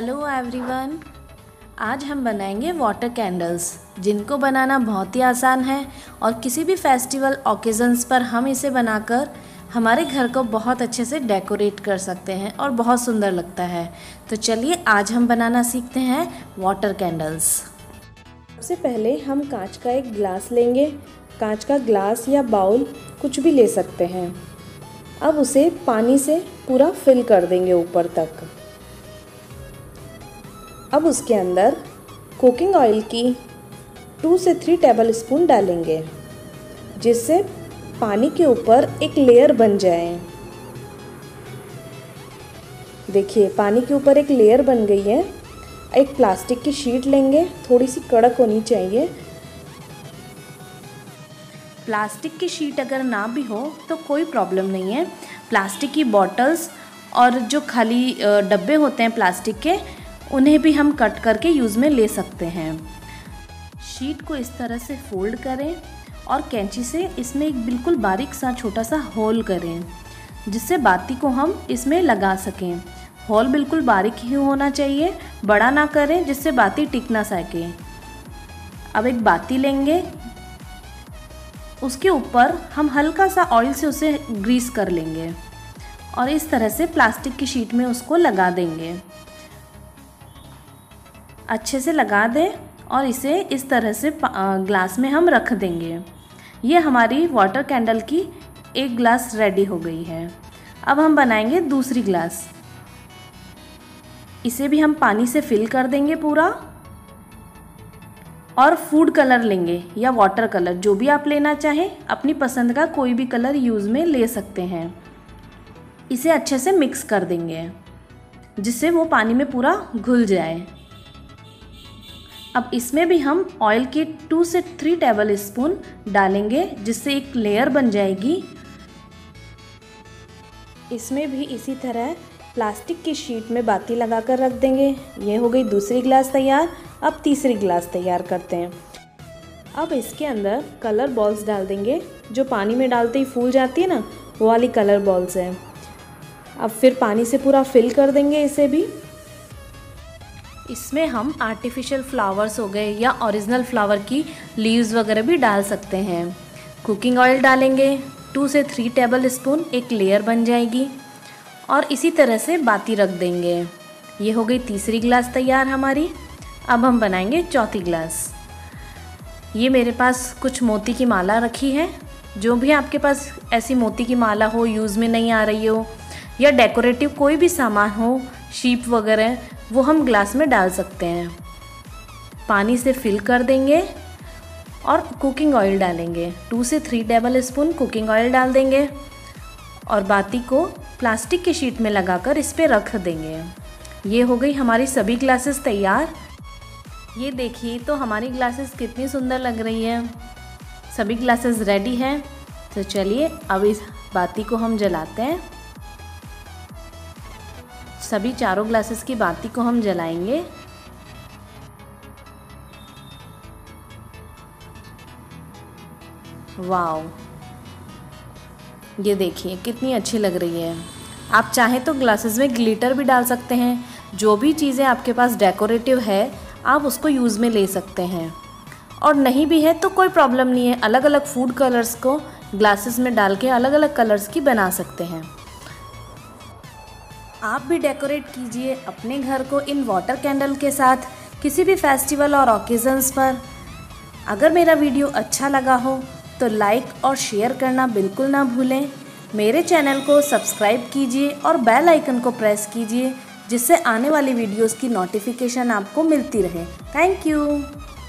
Hello everyone. आज हम बनाएंगे वाटर कैंडल्स, जिनको बनाना बहुत ही आसान है और किसी भी फेस्टिवल ओकेजन्स पर हम इसे बनाकर हमारे घर को बहुत अच्छे से डेकोरेट कर सकते हैं और बहुत सुंदर लगता है। तो चलिए आज हम बनाना सीखते हैं वाटर कैंडल्स। सबसे पहले हम कांच का एक ग्लास लेंगे। कांच का ग्लास या बाउल कुछ भी ले सकते हैं। अब उसे पानी से पूरा फिल कर देंगे ऊपर तक। अब उसके अंदर कुकिंग ऑयल की 2 से 3 टेबल स्पून डालेंगे, जिससे पानी के ऊपर एक लेयर बन जाए। देखिए पानी के ऊपर एक लेयर बन गई है। एक प्लास्टिक की शीट लेंगे, थोड़ी सी कड़क होनी चाहिए। प्लास्टिक की शीट अगर ना भी हो तो कोई प्रॉब्लम नहीं है। प्लास्टिक की बॉटल्स और जो खाली डब्बे होते हैं प्लास्टिक के, उन्हें भी हम कट करके यूज़ में ले सकते हैं। शीट को इस तरह से फोल्ड करें और कैंची से इसमें एक बिल्कुल बारीक सा छोटा सा होल करें, जिससे बाती को हम इसमें लगा सकें। होल बिल्कुल बारीक ही होना चाहिए, बड़ा ना करें जिससे बाती टिक ना सके। अब एक बाती लेंगे, उसके ऊपर हम हल्का सा ऑयल से उसे ग्रीस कर लेंगे और इस तरह से प्लास्टिक की शीट में उसको लगा देंगे। अच्छे से लगा दें और इसे इस तरह से ग्लास में हम रख देंगे। ये हमारी वाटर कैंडल की एक ग्लास रेडी हो गई है। अब हम बनाएंगे दूसरी ग्लास। इसे भी हम पानी से फिल कर देंगे पूरा और फूड कलर लेंगे या वाटर कलर, जो भी आप लेना चाहें, अपनी पसंद का कोई भी कलर यूज़ में ले सकते हैं। इसे अच्छे से मिक्स कर देंगे जिससे वो पानी में पूरा घुल जाए। अब इसमें भी हम ऑयल की 2 से 3 टेबल स्पून डालेंगे, जिससे एक लेयर बन जाएगी। इसमें भी इसी तरह प्लास्टिक की शीट में बाती लगाकर रख देंगे। ये हो गई दूसरी ग्लास तैयार। अब तीसरी ग्लास तैयार करते हैं। अब इसके अंदर कलर बॉल्स डाल देंगे, जो पानी में डालते ही फूल जाती है ना, वो वाली कलर बॉल्स हैं। अब फिर पानी से पूरा फिल कर देंगे इसे भी। इसमें हम आर्टिफिशियल फ्लावर्स हो गए या ओरिजिनल फ्लावर की लीव्स वगैरह भी डाल सकते हैं। कुकिंग ऑयल डालेंगे 2 से 3 टेबल स्पून, एक लेयर बन जाएगी और इसी तरह से बाती रख देंगे। ये हो गई तीसरी ग्लास तैयार हमारी। अब हम बनाएंगे चौथी ग्लास। ये मेरे पास कुछ मोती की माला रखी है। जो भी आपके पास ऐसी मोती की माला हो, यूज़ में नहीं आ रही हो, या डेकोरेटिव कोई भी सामान हो, शीप वगैरह, वो हम ग्लास में डाल सकते हैं। पानी से फिल कर देंगे और कुकिंग ऑयल डालेंगे। 2 से 3 टेबल स्पून कुकिंग ऑयल डाल देंगे और बाती को प्लास्टिक की शीट में लगाकर इस पे रख देंगे। ये हो गई हमारी सभी ग्लासेस तैयार। ये देखिए तो हमारी ग्लासेस कितनी सुंदर लग रही है। सभी ग्लासेस रेडी हैं। तो चलिए अब इस बाती को हम जलाते हैं। सभी चारों ग्लासेस की बाती को हम जलाएंगे। वाओ, ये देखिए कितनी अच्छी लग रही है। आप चाहें तो ग्लासेस में ग्लिटर भी डाल सकते हैं। जो भी चीज़ें आपके पास डेकोरेटिव है, आप उसको यूज़ में ले सकते हैं। और नहीं भी है तो कोई प्रॉब्लम नहीं है। अलग अलग फूड कलर्स को ग्लासेस में डाल के अलग अलग कलर्स की बना सकते हैं। आप भी डेकोरेट कीजिए अपने घर को इन वाटर कैंडल के साथ किसी भी फेस्टिवल और ओकेजन्स पर। अगर मेरा वीडियो अच्छा लगा हो तो लाइक और शेयर करना बिल्कुल ना भूलें। मेरे चैनल को सब्सक्राइब कीजिए और बेल आइकन को प्रेस कीजिए, जिससे आने वाली वीडियोस की नोटिफिकेशन आपको मिलती रहे। Thank you.